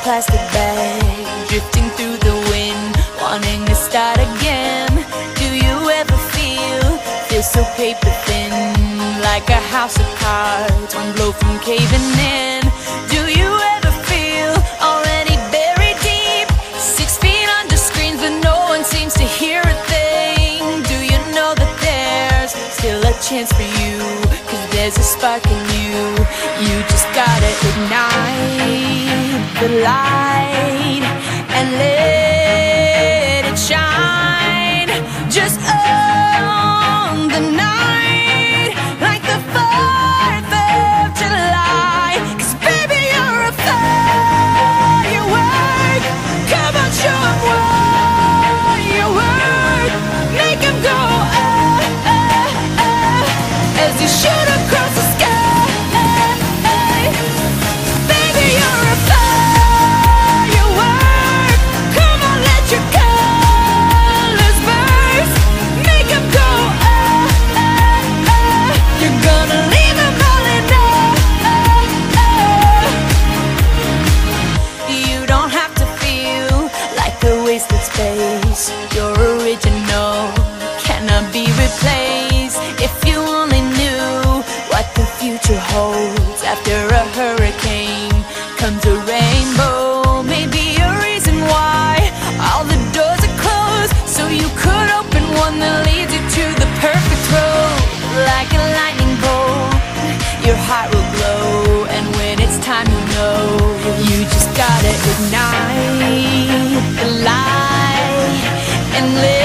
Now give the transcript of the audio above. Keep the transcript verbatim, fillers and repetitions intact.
plastic bag, drifting through the wind, wanting to start again. Do you ever feel, feel so paper thin, like a house of cards, one blow from caving in? Do you ever feel already buried deep, six feet under screens but no one seems to hear a thing? Do you know that there's still a chance for you, cause there's a spark in you? You just gotta ignite the light and let it shine. Just own the night like the fourth of July. Cause baby, you're a firework. Come on, show 'em what you're worth. Make 'em go ah, ah, ah, as you shoot across the sky. Baby, you're a firework. Come on, let your colors burst. Make 'em go ah, ah, ah. You're gonna leave 'em all in awe. You don't have to feel like a wasted space. You're original, cannot be replaced. If you only knew what the future holds. After a hurricane comes a rainbow. Maybe a reason why all the doors are closed, so you could open one that leads you to the perfect road. Like a lightning bolt, your heart will glow, and when it's time, you know you just gotta ignite the light and live.